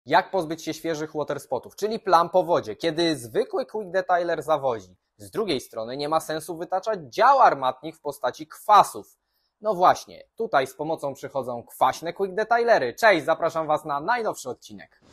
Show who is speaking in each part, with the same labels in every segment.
Speaker 1: Jak pozbyć się świeżych waterspotów, czyli plam po wodzie, kiedy zwykły quick detailer zawozi. Z drugiej strony nie ma sensu wytaczać dział armatnich w postaci kwasów. No właśnie, tutaj z pomocą przychodzą kwaśne quick detailery. Cześć, zapraszam Was na najnowszy odcinek.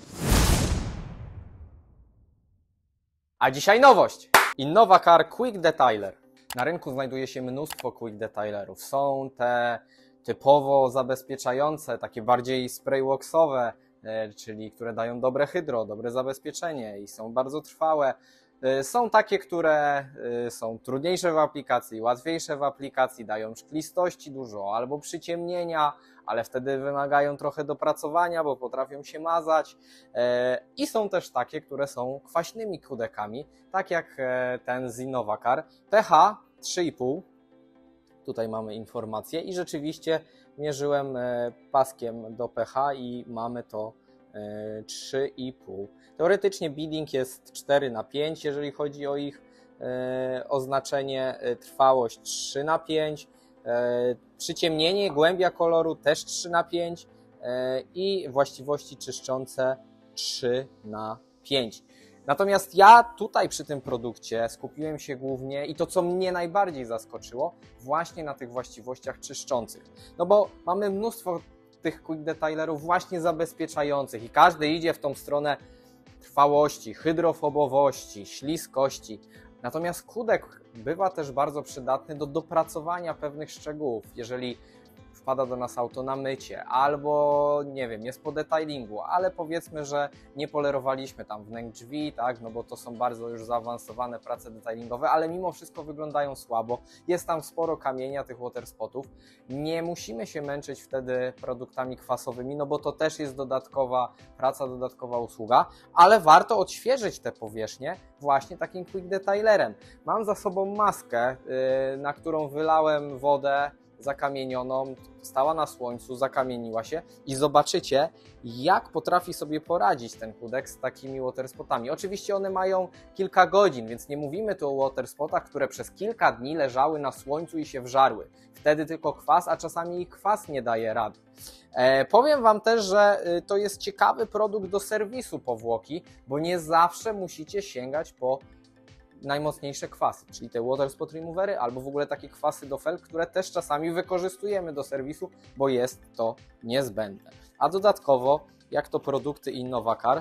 Speaker 1: A dzisiaj nowość! InnovaCar Quick Detailer. Na rynku znajduje się mnóstwo quick detailerów. Są te typowo zabezpieczające, takie bardziej spraywaxowe, czyli które dają dobre hydro, dobre zabezpieczenie i są bardzo trwałe. Są takie, które są trudniejsze w aplikacji, łatwiejsze w aplikacji, dają szklistości dużo albo przyciemnienia, ale wtedy wymagają trochę dopracowania, bo potrafią się mazać. I są też takie, które są kwaśnymi kudekami, tak jak ten z InnovaCar. pH 3,5. Tutaj mamy informację i rzeczywiście mierzyłem paskiem do pH i mamy to 3,5. Teoretycznie bidding jest 4/5, jeżeli chodzi o ich oznaczenie, trwałość 3/5, przyciemnienie, głębia koloru też 3/5 i właściwości czyszczące 3/5. Natomiast ja tutaj przy tym produkcie skupiłem się głównie i to, co mnie najbardziej zaskoczyło, właśnie na tych właściwościach czyszczących. No bo mamy mnóstwo tych quick detailerów właśnie zabezpieczających i każdy idzie w tą stronę trwałości, hydrofobowości, śliskości. Natomiast kudek bywa też bardzo przydatny do dopracowania pewnych szczegółów. Jeżeli wpada do nas auto na mycie, albo nie wiem, jest po detailingu, ale powiedzmy, że nie polerowaliśmy tam wnęk drzwi, tak, no bo to są bardzo już zaawansowane prace detailingowe, ale mimo wszystko wyglądają słabo, jest tam sporo kamienia, tych waterspotów, nie musimy się męczyć wtedy produktami kwasowymi, no bo to też jest dodatkowa praca, dodatkowa usługa, ale warto odświeżyć te powierzchnie właśnie takim quick detailerem. Mam za sobą maskę, na którą wylałem wodę zakamienioną, stała na słońcu, zakamieniła się i zobaczycie, jak potrafi sobie poradzić ten kudek z takimi waterspotami. Oczywiście one mają kilka godzin, więc nie mówimy tu o waterspotach, które przez kilka dni leżały na słońcu i się wżarły. Wtedy tylko kwas, a czasami i kwas nie daje rady. Powiem Wam też, że to jest ciekawy produkt do serwisu powłoki, bo nie zawsze musicie sięgać po najmocniejsze kwasy, czyli te water spot removery albo w ogóle takie kwasy do felg, które też czasami wykorzystujemy do serwisu, bo jest to niezbędne. A dodatkowo, jak to produkty InnovaCar,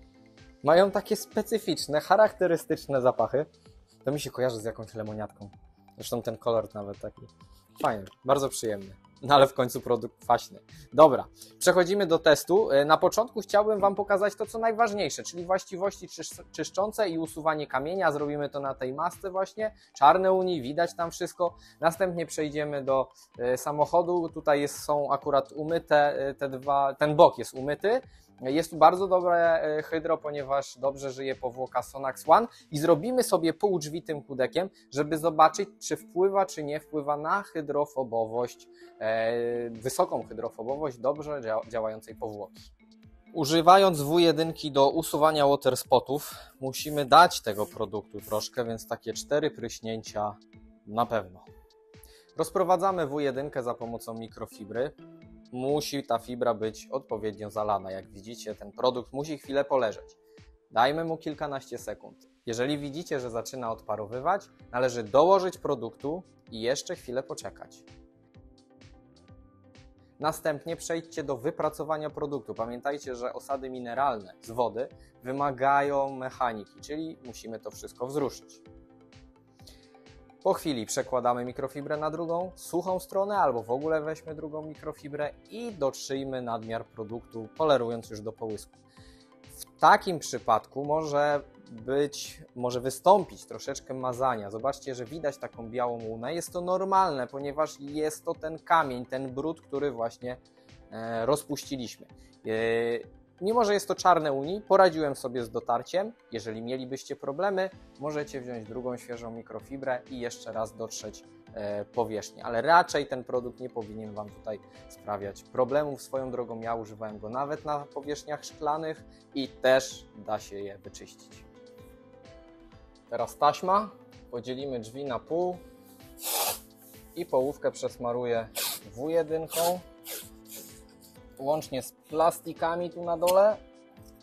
Speaker 1: mają takie specyficzne, charakterystyczne zapachy. To mi się kojarzy z jakąś lemoniadką. Zresztą ten kolor nawet taki fajny, bardzo przyjemny. No ale w końcu produkt kwaśny. Dobra, przechodzimy do testu. Na początku chciałbym Wam pokazać to, co najważniejsze, czyli właściwości czyszczące i usuwanie kamienia. Zrobimy to na tej masce właśnie. Czarne uni, widać tam wszystko. Następnie przejdziemy do samochodu. Tutaj są akurat umyte ten bok jest umyty. Jest tu bardzo dobre hydro, ponieważ dobrze żyje powłoka Sonax One i zrobimy sobie pół drzwi tym kudekiem, żeby zobaczyć, czy wpływa, czy nie wpływa na hydrofobowość, wysoką hydrofobowość dobrze działającej powłoki. Używając W1 do usuwania waterspotów musimy dać tego produktu troszkę, więc takie 4 pryśnięcia na pewno. Rozprowadzamy W1 za pomocą mikrofibry. Musi ta fibra być odpowiednio zalana. Jak widzicie, ten produkt musi chwilę poleżeć. Dajmy mu kilkanaście sekund. Jeżeli widzicie, że zaczyna odparowywać, należy dołożyć produktu i jeszcze chwilę poczekać. Następnie przejdźcie do wypracowania produktu. Pamiętajcie, że osady mineralne z wody wymagają mechaniki, czyli musimy to wszystko wzruszyć. Po chwili przekładamy mikrofibrę na drugą, suchą stronę albo w ogóle weźmy drugą mikrofibrę i dotrzyjmy nadmiar produktu, polerując już do połysku. W takim przypadku może wystąpić troszeczkę mazania. Zobaczcie, że widać taką białą łunę. Jest to normalne, ponieważ jest to ten kamień, ten brud, który właśnie rozpuściliśmy. Mimo że jest to czarne uni, poradziłem sobie z dotarciem. Jeżeli mielibyście problemy, możecie wziąć drugą świeżą mikrofibrę i jeszcze raz dotrzeć powierzchnię. Ale raczej ten produkt nie powinien Wam tutaj sprawiać problemów. Swoją drogą ja używałem go nawet na powierzchniach szklanych i też da się je wyczyścić. Teraz taśma. Podzielimy drzwi na pół i połówkę przesmaruję W1. Łącznie z plastikami tu na dole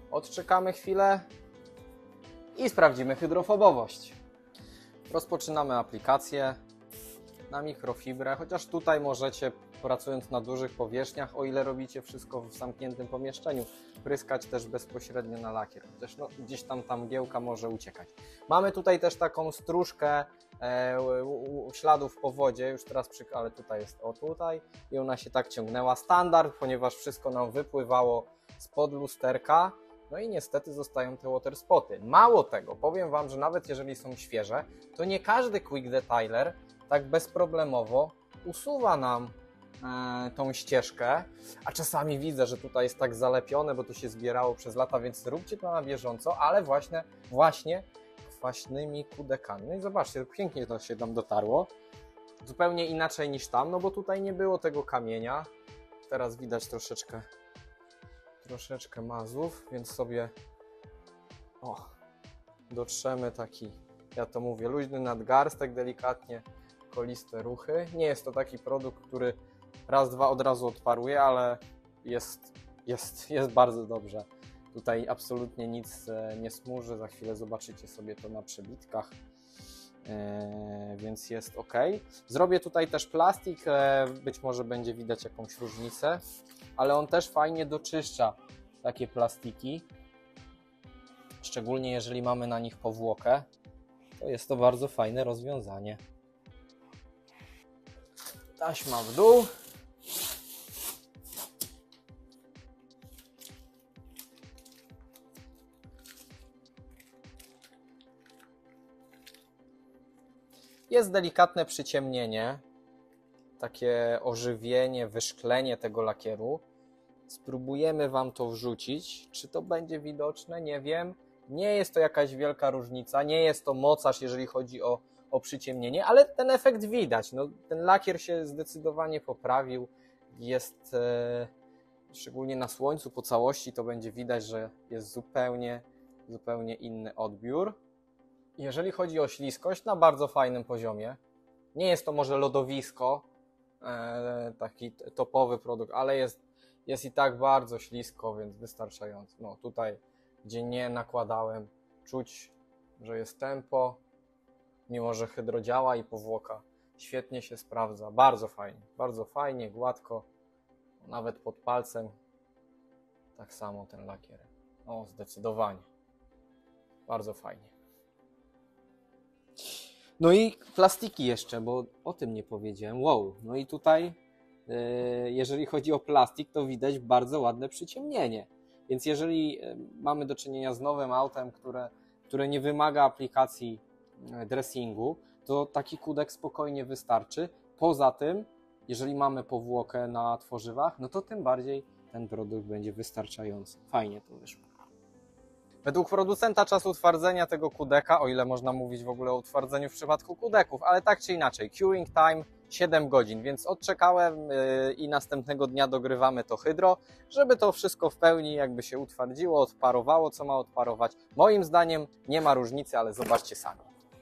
Speaker 1: Odczekamy chwilę i sprawdzimy hydrofobowość. Rozpoczynamy aplikację na mikrofibrę, chociaż tutaj możecie, pracując na dużych powierzchniach, o ile robicie wszystko w zamkniętym pomieszczeniu, pryskać też bezpośrednio na lakier, chociaż no, gdzieś tam ta mgiełka może uciekać. Mamy tutaj też taką stróżkę śladów po wodzie, już teraz ale tutaj jest tutaj i ona się tak ciągnęła. Standard, ponieważ wszystko nam wypływało spod lusterka. No i niestety zostają te water spoty. Mało tego, powiem Wam, że nawet jeżeli są świeże, to nie każdy quick detailer tak bezproblemowo usuwa nam tą ścieżkę, a czasami widzę, że tutaj jest tak zalepione, bo to się zbierało przez lata, więc róbcie to na bieżąco, ale właśnie kwaśnymi kudekami. No i zobaczcie, pięknie to się tam dotarło. Zupełnie inaczej niż tam, no bo tutaj nie było tego kamienia. Teraz widać troszeczkę mazów, więc sobie dotrzemy taki, ja to mówię, luźny nadgarstek, delikatnie koliste ruchy. Nie jest to taki produkt, który raz, dwa od razu odparuje, ale jest bardzo dobrze. Tutaj absolutnie nic nie smuży, za chwilę zobaczycie sobie to na przebitkach, więc jest ok. Zrobię tutaj też plastik, być może będzie widać jakąś różnicę, ale on też fajnie doczyszcza takie plastiki, szczególnie jeżeli mamy na nich powłokę, to jest to bardzo fajne rozwiązanie. Taśma w dół. Jest delikatne przyciemnienie, takie ożywienie, wyszklenie tego lakieru. Spróbujemy Wam to wrzucić. Czy to będzie widoczne? Nie wiem. Nie jest to jakaś wielka różnica, nie jest to mocarz, jeżeli chodzi o przyciemnienie, ale ten efekt widać. No, ten lakier się zdecydowanie poprawił. Jest, szczególnie na słońcu po całości, to będzie widać, że jest zupełnie inny odbiór. Jeżeli chodzi o śliskość, na bardzo fajnym poziomie. Nie jest to może lodowisko, taki topowy produkt, ale jest i tak bardzo ślisko, więc wystarczająco. No tutaj, gdzie nie nakładałem, czuć, że jest tempo, mimo że hydro działa i powłoka świetnie się sprawdza. Bardzo fajnie, gładko, nawet pod palcem. Tak samo ten lakier. O, zdecydowanie. Bardzo fajnie. No i plastiki jeszcze, bo o tym nie powiedziałem. Wow, no i tutaj jeżeli chodzi o plastik, to widać bardzo ładne przyciemnienie. Więc jeżeli mamy do czynienia z nowym autem, które nie wymaga aplikacji dressingu, to taki kudek spokojnie wystarczy. Poza tym, jeżeli mamy powłokę na tworzywach, no to tym bardziej ten produkt będzie wystarczający. Fajnie to wyszło. Według producenta czas utwardzenia tego kudeka, o ile można mówić w ogóle o utwardzeniu w przypadku kudeków, ale tak czy inaczej, curing time 7 godzin, więc odczekałem i następnego dnia dogrywamy to hydro, żeby to wszystko w pełni jakby się utwardziło, odparowało, co ma odparować. Moim zdaniem nie ma różnicy, ale zobaczcie sami.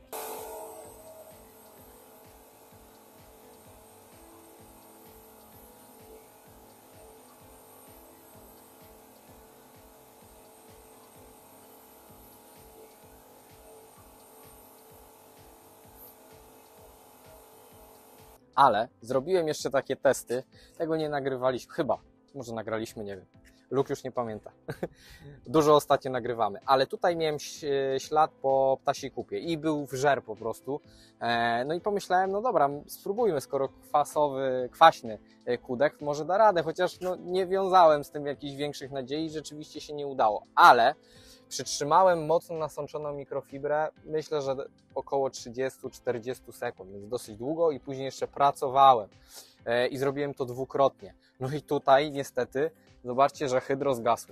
Speaker 1: Ale zrobiłem jeszcze takie testy, tego nie nagrywaliśmy, chyba, może nagraliśmy, nie wiem, Luke już nie pamięta, dużo ostatnio nagrywamy, ale tutaj miałem ślad po ptasiej kupie i był wżer po prostu, no i pomyślałem, no dobra, spróbujmy, skoro kwaśny kudek może da radę, chociaż no, nie wiązałem z tym jakichś większych nadziei, rzeczywiście się nie udało, ale przytrzymałem mocno nasączoną mikrofibrę, myślę, że około 30-40 sekund, więc dosyć długo i później jeszcze pracowałem i zrobiłem to dwukrotnie. No i tutaj niestety zobaczcie, że hydro zgasło.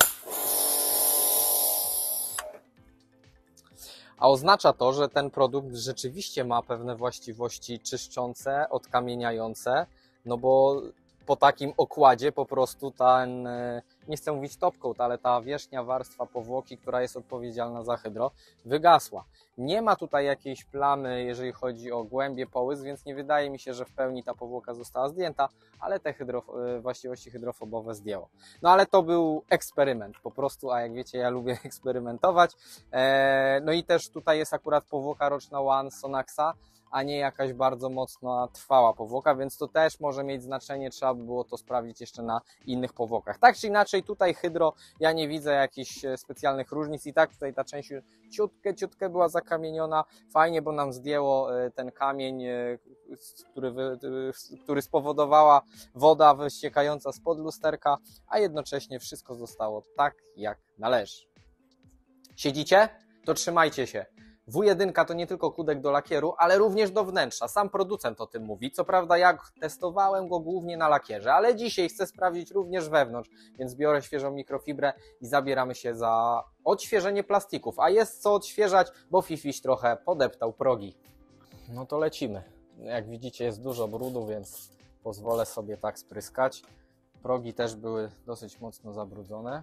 Speaker 1: A oznacza to, że ten produkt rzeczywiście ma pewne właściwości czyszczące, odkamieniające, no bo po takim okładzie po prostu ten nie chcę mówić top coat, ale ta wierzchnia warstwa powłoki, która jest odpowiedzialna za hydro, wygasła. Nie ma tutaj jakiejś plamy, jeżeli chodzi o głębię połysk, więc nie wydaje mi się, że w pełni ta powłoka została zdjęta, ale te właściwości hydrofobowe zdjęło. No ale to był eksperyment po prostu, a jak wiecie, ja lubię eksperymentować. No i też tutaj jest akurat powłoka roczna One Sonaxa, a nie jakaś bardzo mocno trwała powłoka, więc to też może mieć znaczenie, trzeba by było to sprawdzić jeszcze na innych powłokach. Tak czy inaczej, tutaj hydro, ja nie widzę jakichś specjalnych różnic i tak tutaj ta część ciutkę była zakamieniona, fajnie, bo nam zdjęło ten kamień, który spowodowała woda wyciekająca spod lusterka, a jednocześnie wszystko zostało tak, jak należy. Siedzicie? To trzymajcie się. W1 to nie tylko kudek do lakieru, ale również do wnętrza. Sam producent o tym mówi. Co prawda ja testowałem go głównie na lakierze, ale dzisiaj chcę sprawdzić również wewnątrz, więc biorę świeżą mikrofibrę i zabieramy się za odświeżenie plastików. A jest co odświeżać, bo Fifiś trochę podeptał progi. No to lecimy. Jak widzicie, jest dużo brudu, więc pozwolę sobie tak spryskać. Progi też były dosyć mocno zabrudzone.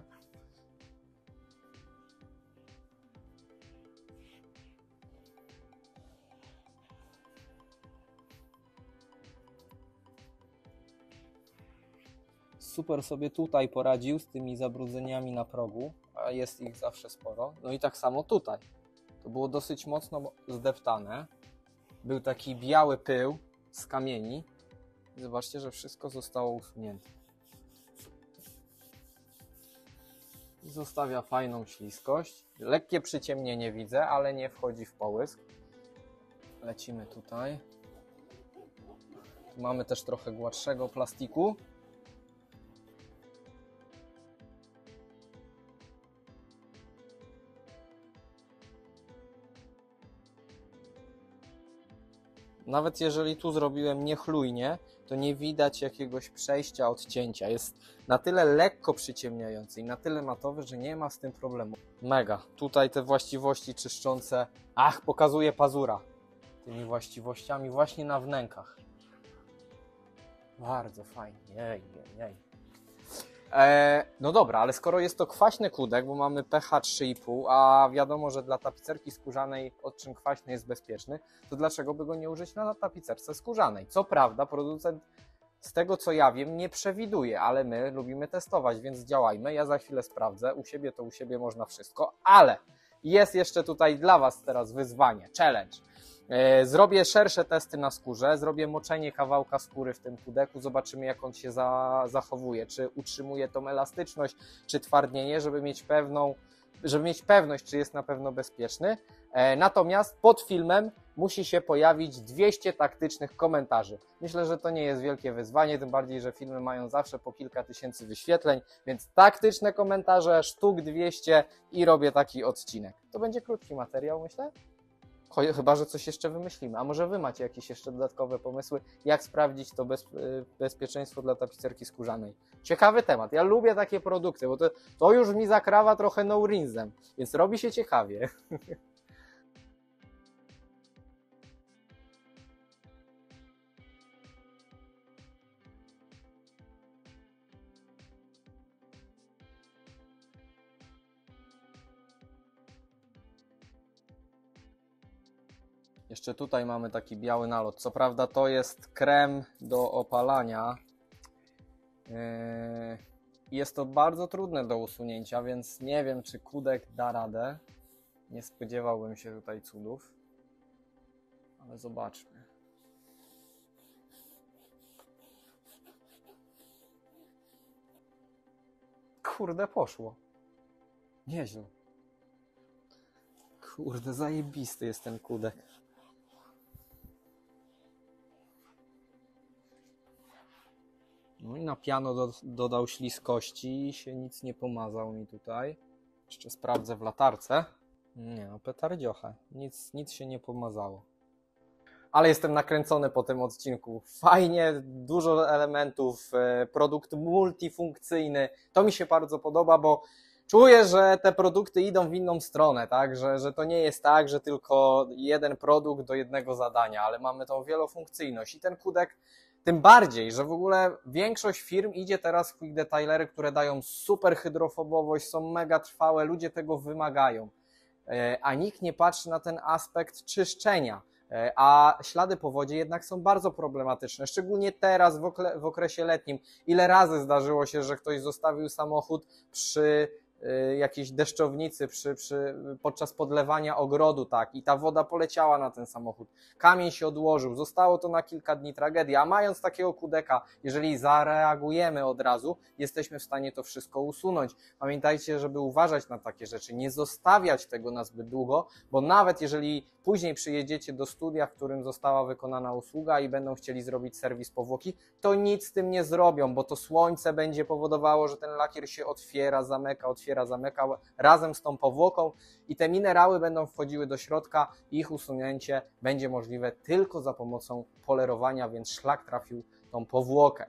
Speaker 1: Super sobie tutaj poradził z tymi zabrudzeniami na progu, a jest ich zawsze sporo. No i tak samo tutaj. To było dosyć mocno zdeptane. Był taki biały pył z kamieni. I zobaczcie, że wszystko zostało usunięte. I zostawia fajną śliskość. Lekkie przyciemnienie widzę, ale nie wchodzi w połysk. Lecimy tutaj. Tu mamy też trochę gładszego plastiku. Nawet jeżeli tu zrobiłem niechlujnie, to nie widać jakiegoś przejścia, odcięcia. Jest na tyle lekko przyciemniający i na tyle matowy, że nie ma z tym problemu. Mega. Tutaj te właściwości czyszczące, pokazuje pazura tymi właściwościami właśnie na wnękach. Bardzo fajnie. Jej. No dobra, ale skoro jest to kwaśny kudek, bo mamy pH 3,5, a wiadomo, że dla tapicerki skórzanej odczyn kwaśny jest bezpieczny, to dlaczego by go nie użyć na tapicerce skórzanej? Co prawda producent, z tego co ja wiem, nie przewiduje, ale my lubimy testować, więc działajmy. Ja za chwilę sprawdzę, u siebie można wszystko, ale jest jeszcze tutaj dla Was teraz wyzwanie, challenge. Zrobię szersze testy na skórze, zrobię moczenie kawałka skóry w tym kudeku, zobaczymy jak on się zachowuje, czy utrzymuje tą elastyczność, czy twardnienie, żeby mieć pewność, czy jest na pewno bezpieczny. Natomiast pod filmem musi się pojawić 200 taktycznych komentarzy. Myślę, że to nie jest wielkie wyzwanie, tym bardziej, że filmy mają zawsze po kilka tysięcy wyświetleń, więc taktyczne komentarze, sztuk 200 i robię taki odcinek. To będzie krótki materiał, myślę. Chyba że coś jeszcze wymyślimy. A może Wy macie jakieś jeszcze dodatkowe pomysły, jak sprawdzić to bezpieczeństwo dla tapicerki skórzanej. Ciekawy temat. Ja lubię takie produkty, bo to już mi zakrawa trochę no rinsem, więc robi się ciekawie. Jeszcze tutaj mamy taki biały nalot. Co prawda to jest krem do opalania. Jest to bardzo trudne do usunięcia, więc nie wiem, czy kudek da radę. Nie spodziewałbym się tutaj cudów. Ale zobaczmy. Kurde, poszło. Nieźle. Kurde, zajebisty jest ten kudek. No i na piano dodał śliskości i się nic nie pomazał mi tutaj. Jeszcze sprawdzę w latarce. Nie no, petardziocha. Nic się nie pomazało. Ale jestem nakręcony po tym odcinku. Fajnie, dużo elementów, produkt multifunkcyjny. To mi się bardzo podoba, bo czuję, że te produkty idą w inną stronę, tak? Że to nie jest tak, że tylko jeden produkt do jednego zadania, ale mamy tą wielofunkcyjność i ten kudek Tym bardziej, że w ogóle większość firm idzie teraz w quick detailery, które dają super hydrofobowość, są mega trwałe, ludzie tego wymagają, a nikt nie patrzy na ten aspekt czyszczenia. A ślady po wodzie jednak są bardzo problematyczne, szczególnie teraz w okresie letnim. Ile razy zdarzyło się, że ktoś zostawił samochód przy jakiejś deszczownicy, podczas podlewania ogrodu, tak, i ta woda poleciała na ten samochód, kamień się odłożył, zostało to na kilka dni, tragedia, a mając takiego kudeka, jeżeli zareagujemy od razu, jesteśmy w stanie to wszystko usunąć. Pamiętajcie, żeby uważać na takie rzeczy, nie zostawiać tego na zbyt długo, bo nawet jeżeli później przyjedziecie do studia, w którym została wykonana usługa i będą chcieli zrobić serwis powłoki, to nic z tym nie zrobią, bo to słońce będzie powodowało, że ten lakier się otwiera, zamyka razem z tą powłoką i te minerały będą wchodziły do środka i ich usunięcie będzie możliwe tylko za pomocą polerowania, więc szlak trafił tą powłokę.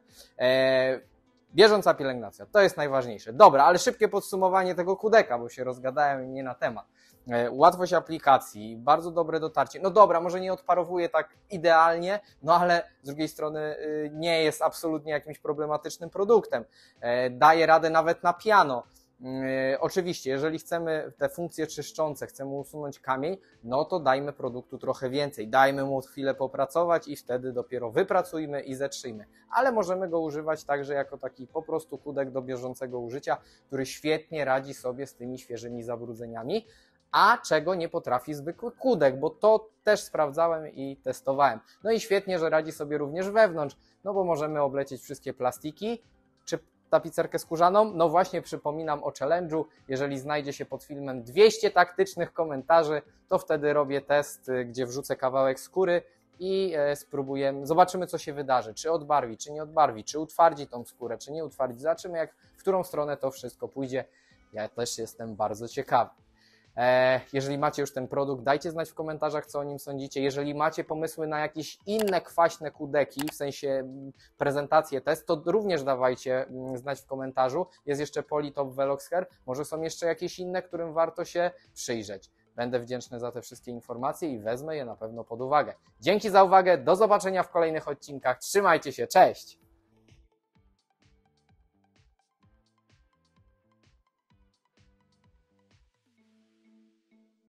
Speaker 1: Bieżąca pielęgnacja, to jest najważniejsze. Dobra, ale szybkie podsumowanie tego kudeka, bo się rozgadałem nie na temat. Łatwość aplikacji, bardzo dobre dotarcie. No dobra, może nie odparowuje tak idealnie, no ale z drugiej strony nie jest absolutnie jakimś problematycznym produktem. Daje radę nawet na piano. Oczywiście, jeżeli chcemy te funkcje czyszczące, chcemy usunąć kamień, no to dajmy produktu trochę więcej, dajmy mu chwilę popracować i wtedy dopiero wypracujmy i zetrzyjmy. Ale możemy go używać także jako taki po prostu kudek do bieżącego użycia, który świetnie radzi sobie z tymi świeżymi zabrudzeniami, a czego nie potrafi zwykły kudek, bo to też sprawdzałem i testowałem. No i świetnie, że radzi sobie również wewnątrz, no bo możemy oblecieć wszystkie plastiki, czy tapicerkę skórzaną. No właśnie przypominam o challenge'u, jeżeli znajdzie się pod filmem 200 taktycznych komentarzy, to wtedy robię test, gdzie wrzucę kawałek skóry i spróbujemy, zobaczymy co się wydarzy, czy odbarwi, czy nie odbarwi, czy utwardzi tą skórę, czy nie utwardzi, zobaczymy w którą stronę to wszystko pójdzie. Ja też jestem bardzo ciekawy. Jeżeli macie już ten produkt, dajcie znać w komentarzach, co o nim sądzicie. Jeżeli macie pomysły na jakieś inne kwaśne kudeki, w sensie prezentację, test, to również dawajcie znać w komentarzu. Jest jeszcze Polytop Velox Hair, może są jeszcze jakieś inne, którym warto się przyjrzeć. Będę wdzięczny za te wszystkie informacje i wezmę je na pewno pod uwagę. Dzięki za uwagę, do zobaczenia w kolejnych odcinkach, trzymajcie się, cześć!